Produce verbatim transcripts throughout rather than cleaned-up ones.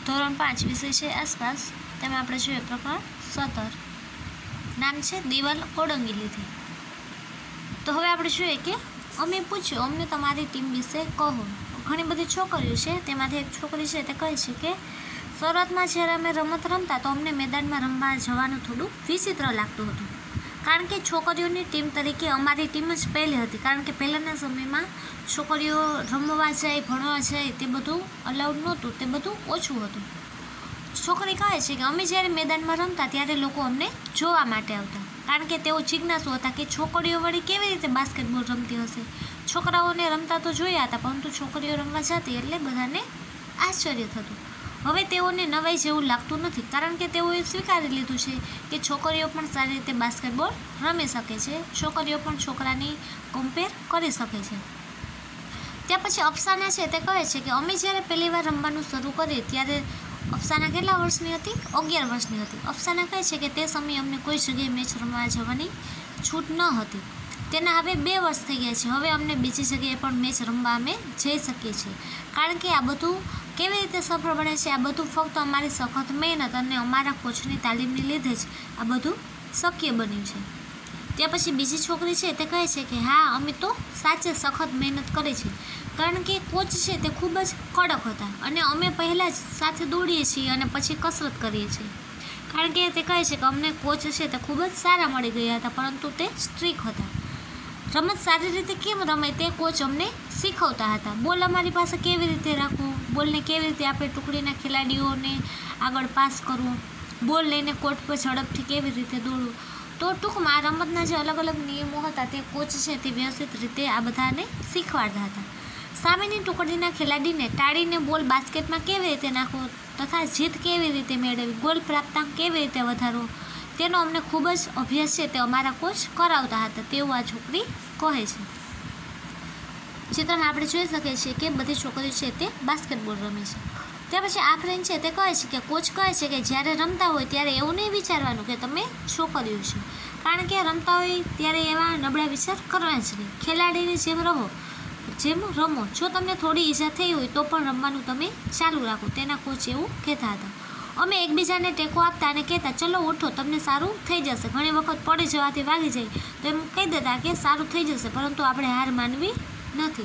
ધોરણ પાંચ વિષય છે આસપાસ, તેમાં આપણે જોઈએ પ્રકરણ સત્તર, નામ છે દિવાલ ઓળંગી લીધી. તો હવે આપણે જોઈએ કે અમે પૂછ્યું અમને તમારી ટીમ વિશે કહો. ઘણી બધી છોકરીઓ છે, તેમાંથી એક છોકરી છે તે કહે છે કે શરૂઆતમાં જ્યારે અમે રમત રમતા તો અમને મેદાનમાં રમવા જવાનું થોડું વિચિત્ર લાગતું હતું, કારણ કે છોકરીઓની ટીમ તરીકે અમારી ટીમ જ પહેલી હતી, કારણ કે પહેલાંના સમયમાં છોકરીઓ રમવા જાય, ભણવા જાય તે બધું અલાઉડ નહોતું, તે બધું ઓછું હતું. છોકરી કહે છે કે અમે જ્યારે મેદાનમાં રમતા ત્યારે લોકો અમને જોવા માટે આવતા, કારણ કે તેઓ જિજ્ઞાસુ હતા કે છોકરીઓ વળી કેવી રીતે બાસ્કેટબોલ રમતી હશે. છોકરાઓને રમતા તો જોયા હતા, પરંતુ છોકરીઓ રમવા જતી એટલે બધાને આશ્ચર્ય થતું. હવે તેઓને નવાઈ જેવું લાગતું નથી, કારણ કે તેઓએ સ્વીકારી લીધું છે કે છોકરીઓ પણ સારી રીતે બાસ્કેટબોલ રમી શકે છે, છોકરીઓ પણ છોકરાની કમ્પેર કરી શકે છે. ત્યાં પછી અફસાના છે તે કહે છે કે અમે જ્યારે પહેલી વાર રમવાનું શરૂ કરીએ ત્યારે અફસાના કેટલા વર્ષની હતી? અગિયાર વર્ષની હતી. અફસાના કહે છે કે તે સમયે અમને કોઈ જગ્યાએ મેચ રમવા જવાની છૂટ ન હતી. તેના હવે બે વર્ષ થઈ ગયા છે. હવે અમને બીજી જગ્યાએ પણ મેચ રમવા અમે જઈ શકીએ છીએ, કારણ કે આ બધું કેવી રીતે સફળ બને છે? આ બધું ફક્ત અમારી સખત મહેનત અને અમારા કોચની તાલીમને લીધે જ આ બધું શક્ય બન્યું છે. ત્યાં પછી બીજી છોકરી છે તે કહે છે કે હા, અમે તો સાચે સખત મહેનત કરી છે, કારણ કે કોચ છે તે ખૂબ જ કડક હતા અને અમે પહેલાં જ સાથે દોડીએ છીએ અને પછી કસરત કરીએ છીએ. કારણ કે તે કહે છે કે અમને કોચ છે તે ખૂબ જ સારા મળી ગયા હતા, પરંતુ તે સ્ટ્રિક હતા. રમત સારી રીતે કેમ રમાય તે કોચ અમને શીખવતા હતા. બોલ અમારી પાસે કેવી રીતે રાખવું, બોલને કેવી રીતે આપણે ટુકડીના ખેલાડીઓને આગળ પાસ કરવું, બોલ લઈને કોર્ટ પર ઝડપથી કેવી રીતે દોડવું. તો ટૂંકમાં રમતના જે અલગ અલગ નિયમો હતા તે કોચ છે તે વ્યવસ્થિત રીતે આ બધાને શીખવાડતા હતા. સામેની ટુકડીના ખેલાડીને ટાળીને બોલ બાસ્કેટમાં કેવી રીતે નાખવો તથા જીત કેવી રીતે મેળવવી, ગોલ પ્રાપ્તાંક કેવી રીતે વધારવો, તેનો અમને ખૂબ જ અભ્યાસ છે તે અમારા કોચ કરાવતા હતા, તેવું આ છોકરી કહે છે. ચિત્રમાં આપણે જોઈ શકીએ છીએ કે બધી છોકરીઓ છે તે બાસ્કેટબોલ રમે છે. ત્યાર પછી આ ફ્રેન્ડ છે તે કહે છે કે કોચ કહે છે કે જ્યારે રમતા હોય ત્યારે એવું નહીં વિચારવાનું કે તમે છોકરીઓ છો, કારણ કે રમતા હોય ત્યારે એવા નબળા વિચાર કરવા જ નહીં. ખેલાડીની જેમ રહો, જેમ રમો. જો તમને થોડી ઈજા થઈ હોય તો પણ રમવાનું તમે ચાલુ રાખો, તેના કોચ એવું કહેતા હતા. અમે એકબીજાને ટેકો આપતા અને કહેતા ચલો ઉઠો, તમને સારું થઈ જશે. ઘણી વખત પડી જવાથી વાગી જાય તો એમ કહી દેતા કે સારું થઈ જશે, પરંતુ આપણે હાર માનવી નથી.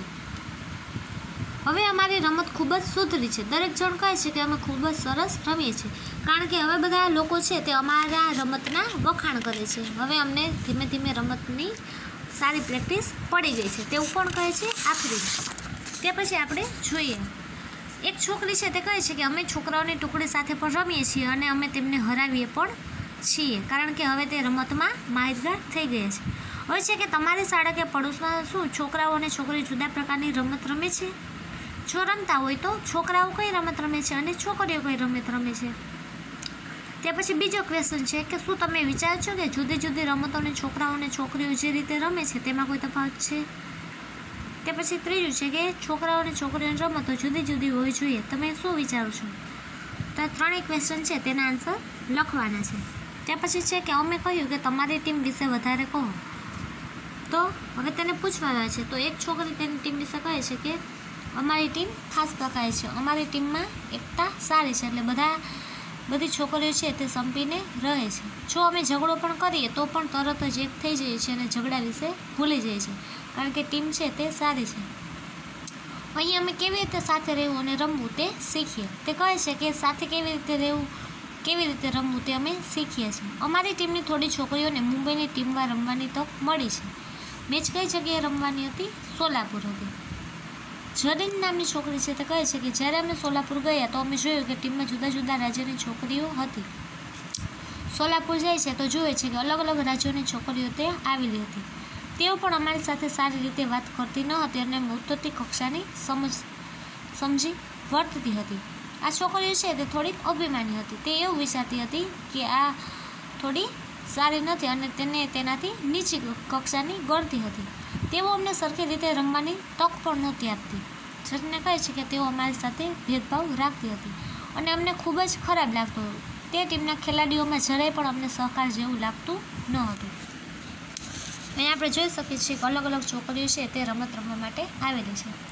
હવે અમારી રમત ખૂબ જ સુધરી છે. દરેક જણ કહે છે કે અમે ખૂબ જ સરસ રમીએ છીએ, કારણ કે હવે બધા લોકો છે તે અમારા રમતના વખાણ કરે છે. હવે અમને ધીમે ધીમે રમતની સારી પ્રેક્ટિસ પડી ગઈ છે, તેવું પણ કહે છે આફરીન. તે પછી આપણે જોઈએ એક છોકરી છે તે કહે છે કે અમે છોકરાઓની ટુકડી સાથે પણ રમીએ છીએ અને અમે તેમને હરાવીએ પણ છીએ, કારણ કે હવે તે રમતમાં માહિતગાર થઈ ગયા છે. હવે છે કે તમારી શાળા કે પડોશમાં શું છોકરાઓ અને છોકરીઓ જુદા પ્રકારની રમત રમે છે? જો રમતા હોય તો છોકરાઓ કઈ રમત રમે છે અને છોકરીઓ કઈ રમત રમે છે? તે પછી બીજો ક્વેશ્ચન છે કે શું તમે વિચારો છો કે જુદી જુદી રમતોને છોકરાઓ અને છોકરીઓ જે રીતે રમે છે તેમાં કોઈ તફાવત છે? તે પછી ત્રીજું છે કે છોકરાઓ અને છોકરીઓની રમતો જુદી જુદી હોવી જોઈએ, તમે શું વિચારો છો? તો આ ત્રણેય ક્વેશ્ચન છે તેના આન્સર લખવાના છે. ત્યાં પછી છે કે અમે કહ્યું કે તમારી ટીમ વિશે વધારે કહો. તો હવે તેને પૂછવામાં આવે છે. તો એક છોકરી તેની ટીમ વિશે કહે છે કે અમારી ટીમ ખાસ પ્રકારે છે, અમારી ટીમમાં એકતા સારી છે, એટલે બધા બધી છોકરીઓ છે તે સંપીને રહે છે. જો અમે ઝઘડો પણ કરીએ તો પણ તરત જ એક થઈ જાય છે અને ઝઘડા વિશે ભૂલી જાય છે, કારણ કે ટીમ છે તે સારી છે. અહીં અમે કેવી રીતે સાથે રહેવું અને રમવું તે શીખીએ. તે કહે છે કે સાથે કેવી રીતે રહેવું, કેવી રીતે રમવું તે અમે શીખીએ છીએ. અમારી ટીમની થોડી છોકરીઓને મુંબઈની ટીમમાં રમવાની તક મળી છે. મેચ કઈ જગ્યાએ રમવાની હતી? સોલાપુર હતી. જરીન નામની છોકરી છે તે કહે છે કે જ્યારે અમે સોલાપુર ગયા તો અમે જોયું કે ટીમમાં જુદા જુદા રાજ્યની છોકરીઓ હતી. સોલાપુર જાય છે તો જુએ છે કે અલગ અલગ રાજ્યોની છોકરીઓ તે આવેલી હતી. તેઓ પણ અમારી સાથે સારી રીતે વાત કરતી ન હતી અને ઉત્તરતી કક્ષાની સમજ સમજી વર્તતી હતી. આ છોકરીઓ છે તે થોડીક અભિમાની હતી. તે એવું વિચારતી હતી કે આ થોડી સારી નથી અને તેને તેનાથી નીચી કક્ષાની ગણતી હતી. તેઓ અમને સરખી રીતે રમવાની તક પણ નહોતી આપતી. જરીને કહે છે કે તેઓ અમારી સાથે ભેદભાવ રાખતી હતી અને અમને ખૂબ જ ખરાબ લાગતું હતું. તે ટીમના ખેલાડીઓમાં જરાય પણ અમને સહકાર જેવું લાગતું ન હતું. અહીંયા આપણે જોઈ શકીએ છીએ કે અલગ અલગ છોકરીઓ છે તે રમત રમવા માટે આવેલી છે.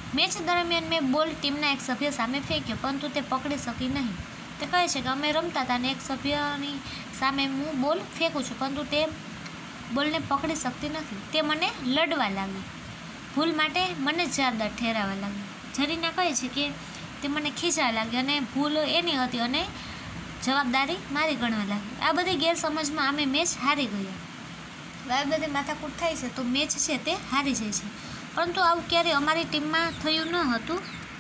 મેચ દરમિયાન મેં બોલ ટીમના એક સભ્ય સામે ફેંક્યો, પરંતુ તે પકડી શકી નહીં. તે કહે છે કે અમે રમતા હતા અને એક સભ્યની સામે હું બોલ ફેંકું છું, પરંતુ તે બોલને પકડી શકતી નથી. તે મને લડવા લાગી. ભૂલ માટે મને જવાબદાર ઠેરાવા લાગી. જરીના કહે છે કે તે મને ખીજાવા લાગી અને ભૂલ એની હતી અને જવાબદારી મારી ગણવા લાગી. આ બધી ગેરસમજમાં અમે મેચ હારી ગયા. આ બધી માથાકૂટ થાય છે તો મેચ છે તે હારી જાય છે. પરંતુ આવું ક્યારેય અમારી ટીમમાં થયું ન હતું.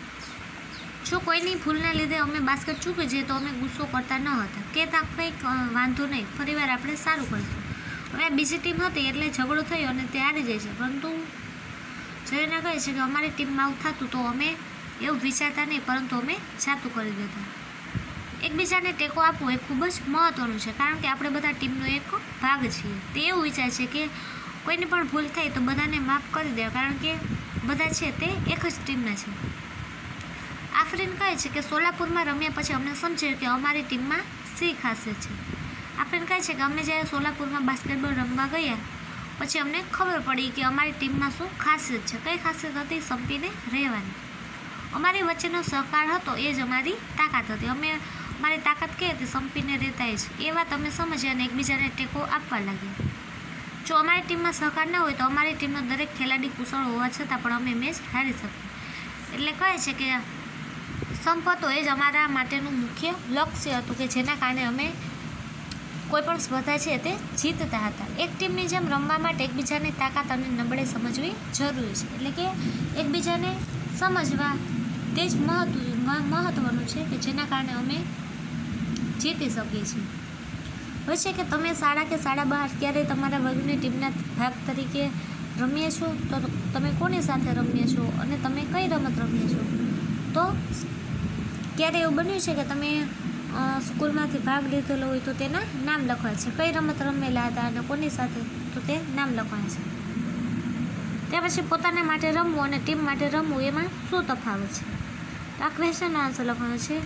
જો કોઈની ભૂલના લીધે અમે બાસ્કેટ ચૂકી જઈએ તો અમે ગુસ્સો કરતા ન હતા કે ત્યાં કંઈક વાંધો નહીં, ફરીવાર આપણે સારું કરીશું. હવે આ બીજી ટીમ હતી એટલે ઝઘડો થયો અને તે હારી જાય છે. પરંતુ જરીના કહે છે કે અમારી ટીમમાં આવું થતું તો અમે એવું વિચારતા નહીં, પરંતુ અમે જાતું કરી દેતા. એકબીજાને ટેકો આપવો એ ખૂબ જ મહત્ત્વનું છે, કારણ કે આપણે બધા ટીમનો એક ભાગ છીએ. તે એવું વિચાર છે કે કોઈની પણ ભૂલ થાય તો બધાને માફ કરી દે, કારણ કે બધા છે તે એક જ ટીમના છે. આફરીન કહે છે કે સોલાપુરમાં રમ્યા પછી અમને સમજાયું કે અમારી ટીમમાં શી ખાસિયત છે. આફરીન કહે છે કે અમે જ્યારે સોલાપુરમાં બાસ્કેટબોલ રમવા ગયા પછી અમને ખબર પડી કે અમારી ટીમમાં શું ખાસિયત છે. કઈ ખાસિયત હતી? સંપીને રહેવાની. અમારી વચ્ચેનો સહકાર હતો એ જ અમારી તાકાત હતી. અમે અમારી તાકાત કઈ હતી? સંપીને રહેતા જ. એ વાત અમે સમજ્યા અને એકબીજાને ટેકો આપવા લાગ્યા. જો અમારી ટીમમાં સહકાર ન હોય તો અમારી ટીમનો દરેક ખેલાડી કુશળ હોવા છતાં પણ અમે મેચ હારી શકીએ. એટલે કહે છે કે સંપ હતો એ જ અમારા માટેનું મુખ્ય લક્ષ્ય હતું કે જેના કારણે અમે કોઈપણ સ્પર્ધા છે તે જીતતા હતા. એક ટીમની જેમ રમવા માટે એકબીજાની તાકાત અને નબળાઈ સમજવી જરૂરી છે. એટલે કે એકબીજાને સમજવા તે જ મહત્વ મહત્ત્વનું છે કે જેના કારણે અમે જીતી શકીએ છીએ. હોય છે કે તમે શાળા કે શાળા બહાર ક્યારેય તમારા વર્ગની ટીમના ભાગ તરીકે રમ્યા છો? તો તમે કોની સાથે રમ્યા છો અને તમે કઈ રમત રમ્યા છો? તો ક્યારે એવું બન્યું છે કે તમે સ્કૂલમાંથી ભાગ લીધેલો હોય તો તેના નામ લખવા છે, કઈ રમત રમેલા હતા અને કોની સાથે, તો તે નામ લખવા છે. ત્યાર પછી પોતાના માટે રમવું અને ટીમ માટે રમવું એમાં શું તફાવત છે? તો આ ક્વેશ્ચનનો આન્સર લખવાનો છે.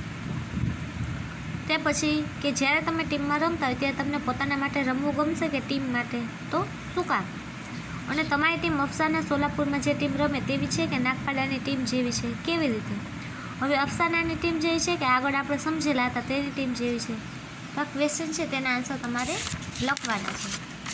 ત્યાર પછી કે જ્યારે તમે ટીમમાં રમતા હોય ત્યારે તમને પોતાના માટે રમવું ગમશે કે ટીમ માટે? તો શું કામ? અને તમારી ટીમ અફસાના સોલાપુરમાં જે ટીમ રમે તેવી છે કે નાગપાડાની ટીમ જેવી છે? કેવી રીતે? હવે અફસાનાની ટીમ જેવી છે કે આગળ આપણે સમજેલા હતા તેની ટીમ જેવી છે? તો આ ક્વેશ્ચન છે તેના આન્સર તમારે લખવાના છે.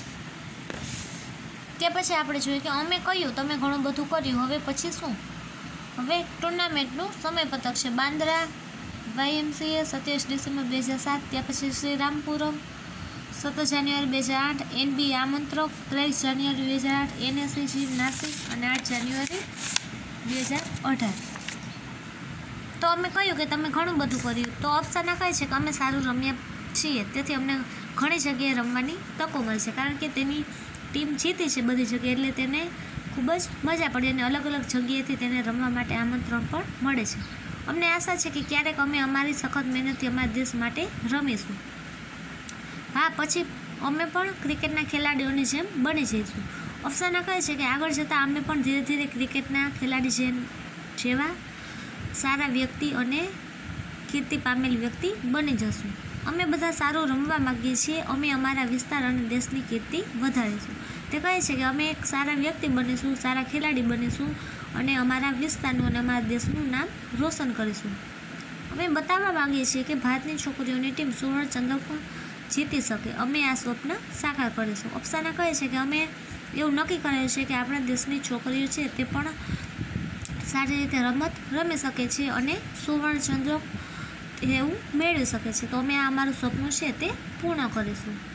તે પછી આપણે જોઈએ કે અમે કહ્યું તમે ઘણું બધું કર્યું, હવે પછી શું? હવે ટુર્નામેન્ટનું સમયપત્રક છે. બાંદ્રા વાયએમસીએ સત્યાવીસ ડિસેમ્બર બે હજાર સાત, ત્યાર પછી શ્રીરામપુરમ સત્તર જાન્યુઆરી બે હજાર આઠ, એનબી આમંત્રક ત્રેવીસ જાન્યુઆરી બે હજાર આઠ, એનએસજી નાસિક અને આઠ જાન્યુઆરી બે હજાર અઢાર. તો અમે કહ્યું કે તમે ઘણું બધું કર્યું. તો અફસાના કહે છે કે અમે સારું રમ્યા છીએ, તેથી અમને ઘણી જગ્યાએ રમવાની તકો મળે છે, કારણ કે તેની ટીમ જીતી છે બધી જગ્યાએ, એટલે તેને ખૂબ જ મજા પડી અને અલગ અલગ જગ્યાએથી તેને રમવા માટે આમંત્રણ પણ મળે છે. અમને આશા છે કે ક્યારેક અમે અમારી સખત મહેનતથી અમારા દેશ માટે રમીશું. હા, પછી અમે પણ ક્રિકેટના ખેલાડીઓની જેમ બની જઈશું. અફસાના કહે છે કે આગળ જતાં અમે પણ ધીરે ધીરે ક્રિકેટના ખેલાડી જેમ જેવા સારા વ્યક્તિ અને કીર્તિ પામેલ વ્યક્તિ બની જશું. અમે બધા સારું રમવા માગીએ છીએ. અમે અમારા વિસ્તાર અને દેશની કીર્તિ વધારીશું. તે કહે છે કે અમે એક સારા વ્યક્તિ બનીશું, સારા ખેલાડી બનીશું અને અમારા વિસ્તારનું અને અમારા દેશનું નામ રોશન કરીશું. અમે બતાવવા માગીએ છીએ કે ભારતની છોકરીઓની ટીમ સુવર્ણ ચંદ્રક જીતી શકે. અમે આ સ્વપ્ન સાકાર કરીશું. અફસાના કહે છે કે અમે એવું નક્કી કરેલું છે કે આપણા દેશની છોકરીઓ છે તે પણ સારી રીતે રમત રમી શકે છે અને સુવર્ણ ચંદ્રક એવું મેળવી શકે છે. તો અમે આ અમારું સપનું છે તે પૂર્ણ કરીશું.